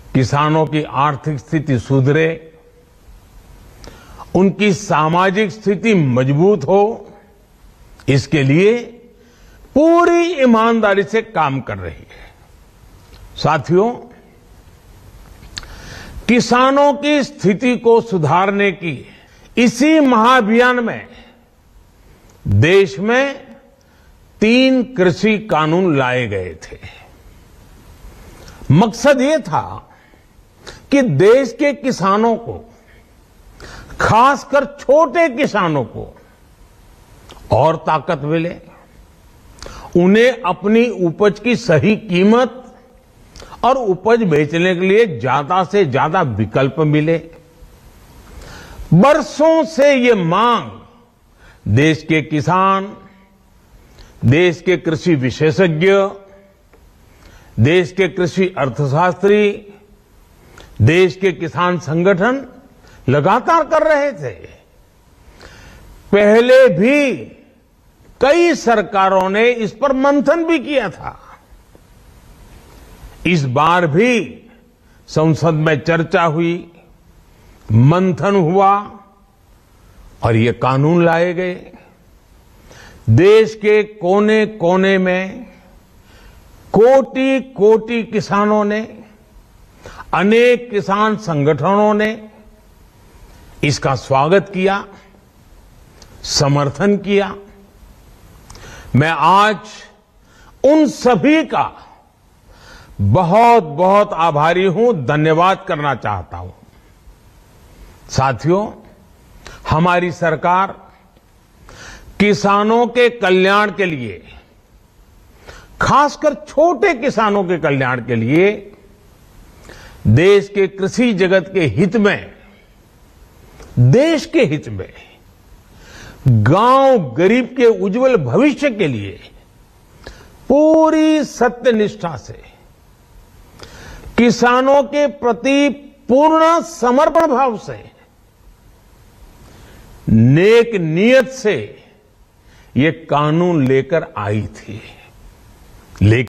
किसानों की आर्थिक स्थिति सुधरे, उनकी सामाजिक स्थिति मजबूत हो, इसके लिए पूरी ईमानदारी से काम कर रही है। साथियों, किसानों की स्थिति को सुधारने की इसी महाअभियान में देश में 3 कृषि कानून लाए गए थे। मकसद ये था कि देश के किसानों को, खासकर छोटे किसानों को और ताकत मिले, उन्हें अपनी उपज की सही कीमत और उपज बेचने के लिए ज्यादा से ज्यादा विकल्प मिले। बरसों से ये मांग देश के किसान, देश के कृषि विशेषज्ञ, देश के कृषि अर्थशास्त्री, देश के किसान संगठन लगातार कर रहे थे। पहले भी कई सरकारों ने इस पर मंथन भी किया था। इस बार भी संसद में चर्चा हुई, मंथन हुआ और ये कानून लाए गए। देश के कोने कोने में कोटि कोटि किसानों ने, अनेक किसान संगठनों ने इसका स्वागत किया, समर्थन किया। मैं आज उन सभी का बहुत बहुत आभारी हूं, धन्यवाद करना चाहता हूं। साथियों, हमारी सरकार किसानों के कल्याण के लिए, खासकर छोटे किसानों के कल्याण के लिए, देश के कृषि जगत के हित में, देश के हित में, गांव गरीब के उज्जवल भविष्य के लिए पूरी सत्यनिष्ठा से, किसानों के प्रति पूर्ण समर्पण भाव से, नेक नियत से ये कानून लेकर आई थी। लेकिन